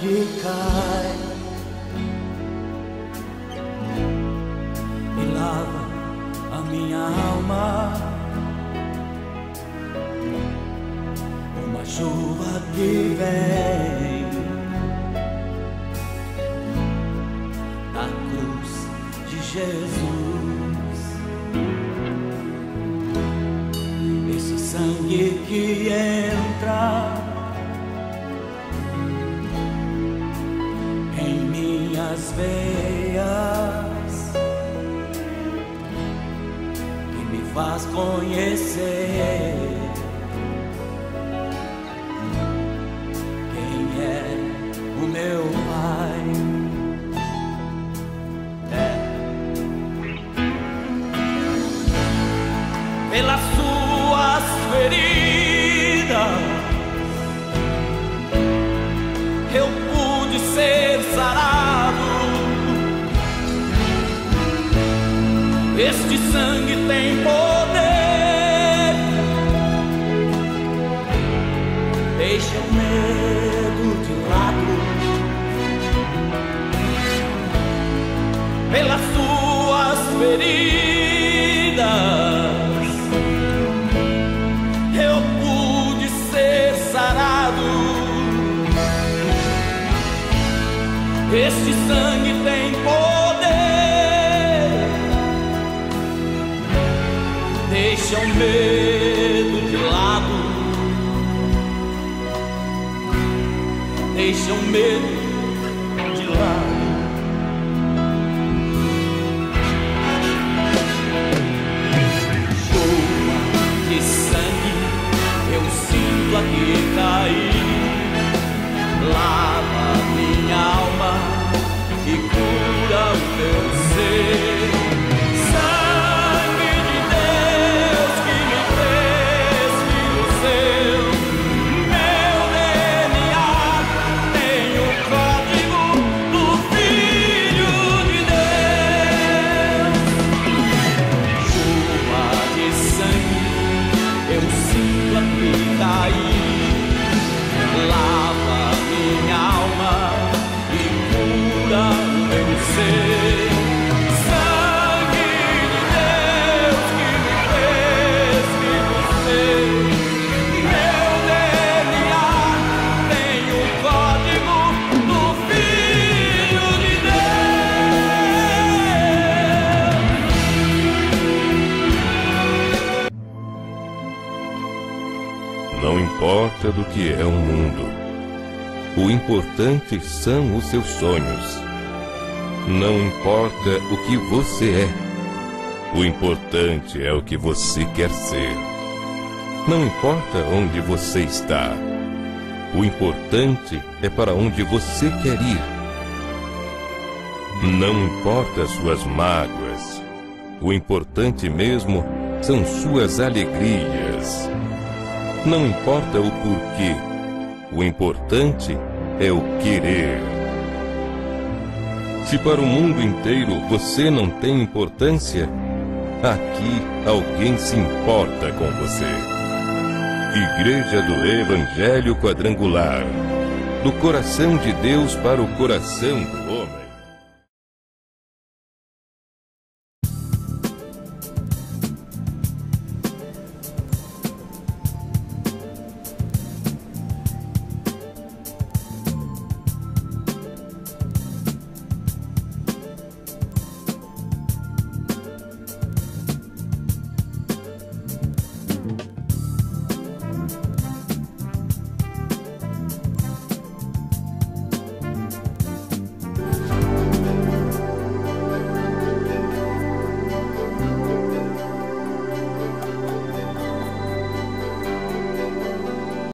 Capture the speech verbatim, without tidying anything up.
sangue cai e lava a minha alma. Uma chuva que vem da cruz de Jesus. Esse sangue que entra em minhas veias, que me faz conhecer quem é o meu Pai. É. Pelas suas feridas eu pude ser sarado. Este sangue tem poder, deixa o medo de lado. Pelas suas feridas eu pude ser sarado. Este sangue tem poder, deixa o medo de lado, deixa o medo de lado. Chuva de sangue eu sinto aqui cair, lava minha alma e cura o meu ser. Sangue de Deus que me fez filho seu. Meu D N A tem o código do Filho de Deus. Chuva de sangue eu sinto aqui cair, lava minha alma e cura o meu ser. Sangue de Deus que me fez filho seu. Meu D N A tem o código do Filho de Deus. Não importa do que é o mundo, o importante são os seus sonhos. Não importa o que você é, o importante é o que você quer ser. Não importa onde você está, o importante é para onde você quer ir. Não importa as suas mágoas, o importante mesmo são suas alegrias. Não importa o porquê, o importante é o querer. Se para o mundo inteiro você não tem importância, aqui alguém se importa com você. Igreja do Evangelho Quadrangular, do coração de Deus para o coração do homem.